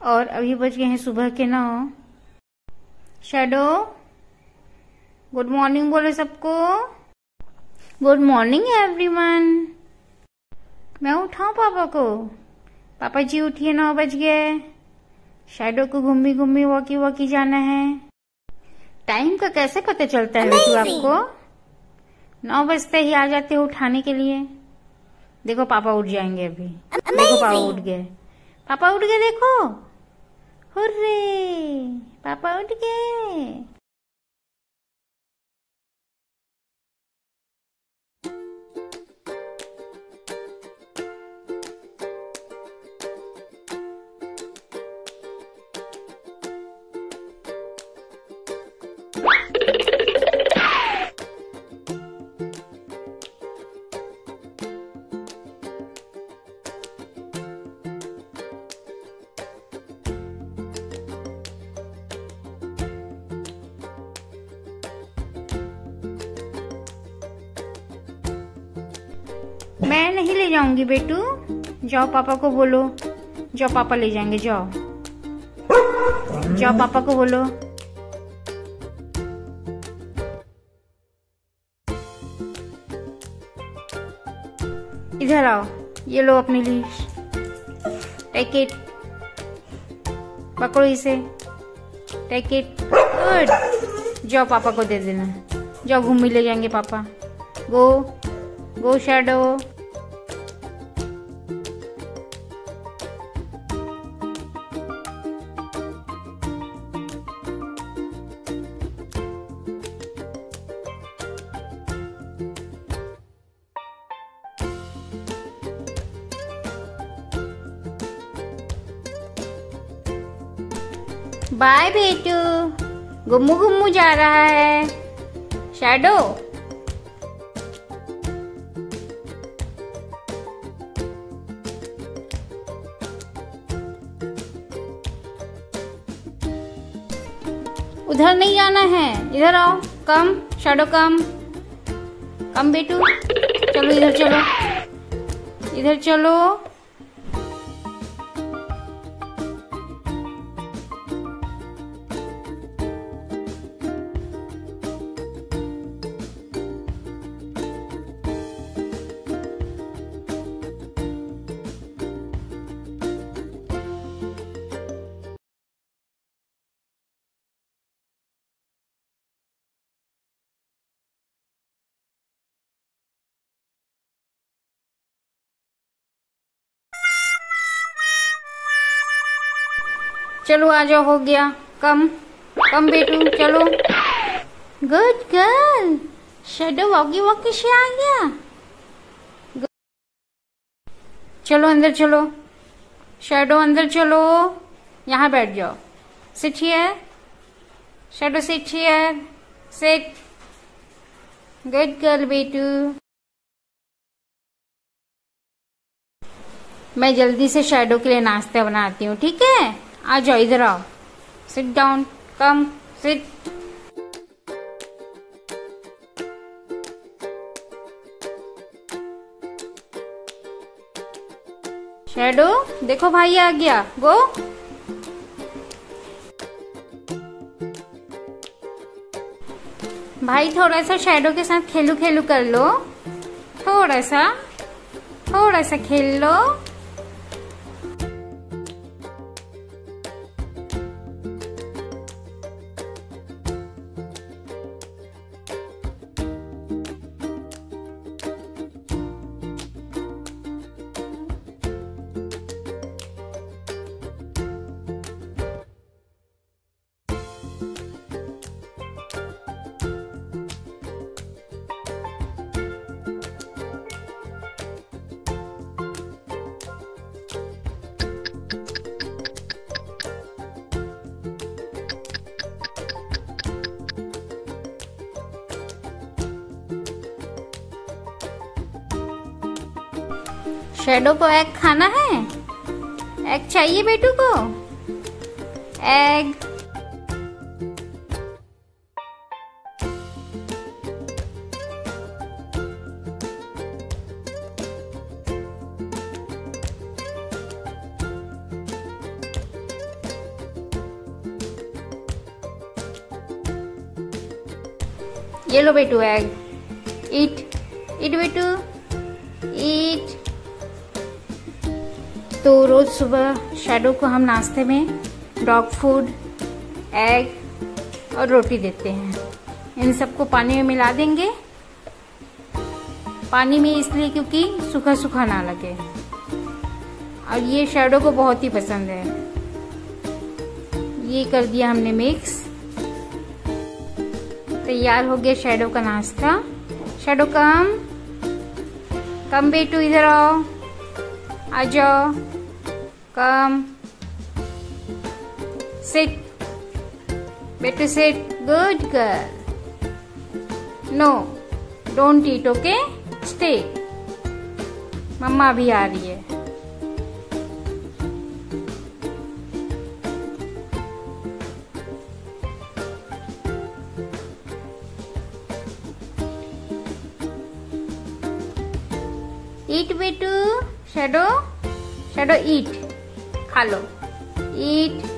और अभी बज गए हैं सुबह के 9। शैडो गुड मॉर्निंग बोले सबको। Good morning everyone. मैं उठाऊं पापा को? पापा जी उठिए, 9 बज गए। शैडो को घूमी घूमी वॉकी वॉकी जाना है। टाइम का कैसे पता चलता है बेटू आपको? 9 बजते ही आ जाते हो उठाने के लिए। देखो पापा उठ जाएंगे अभी। देखो पापा उठ गए, पापा उठ गए, देखो। हुर्रे, पापा उठ गए। मैं नहीं ले जाऊंगी बेटू, जाओ पापा को बोलो। जाओ पापा ले जाएंगे, जाओ जाओ पापा को बोलो। इधर आओ, ये लो अपनी लीश, टेक इट, पकड़ो इसे, टेक इट, गुड। जाओ पापा को दे देना, जाओ घूमी ले जाएंगे पापा। गो गो शैडो। बाय बेटू, गुम्मू गुम्मू जा रहा है। शैडो उधर नहीं जाना है, इधर आओ। कम शैडो, कम कम बेटू, चलो इधर चलो, इधर चलो। चलो आ जाओ, हो गया। कम कम बेटू, चलो। Good girl, Shadow walkie walkie से आ गया। चलो अंदर चलो, शैडो अंदर चलो। यहाँ बैठ जाओ, sit here Shadow, sit here, sit. Good girl बेटू। मैं जल्दी से शैडो के लिए नाश्ता बनाती हूँ, ठीक है? आ जाओ, इधर आओ, sit down, come sit. Shadow देखो भाई आ गया, गो। भाई थोड़ा सा शैडो के साथ खेलू खेलू कर लो, थोड़ा सा खेल लो। शैडो को एग खाना है? एग चाहिए बेटू को? एग। ये लो बेटू एग, ईट ईट बेटू ईट। तो रोज सुबह शैडो को हम नाश्ते में डॉग फूड, एग और रोटी देते हैं। इन सबको पानी में मिला देंगे, पानी में इसलिए क्योंकि सूखा सूखा ना लगे। और ये शैडो को बहुत ही पसंद है। ये कर दिया हमने मिक्स। तैयार हो गया शैडो का नाश्ता। शैडो कम बेटू, इधर आओ, आ जाओ, कम सिट बेटू sit, good girl. No don't eat, okay stay. मम्मा भी आ रही है। ईट बेटू, शैडो ईट, खा लो, ईट।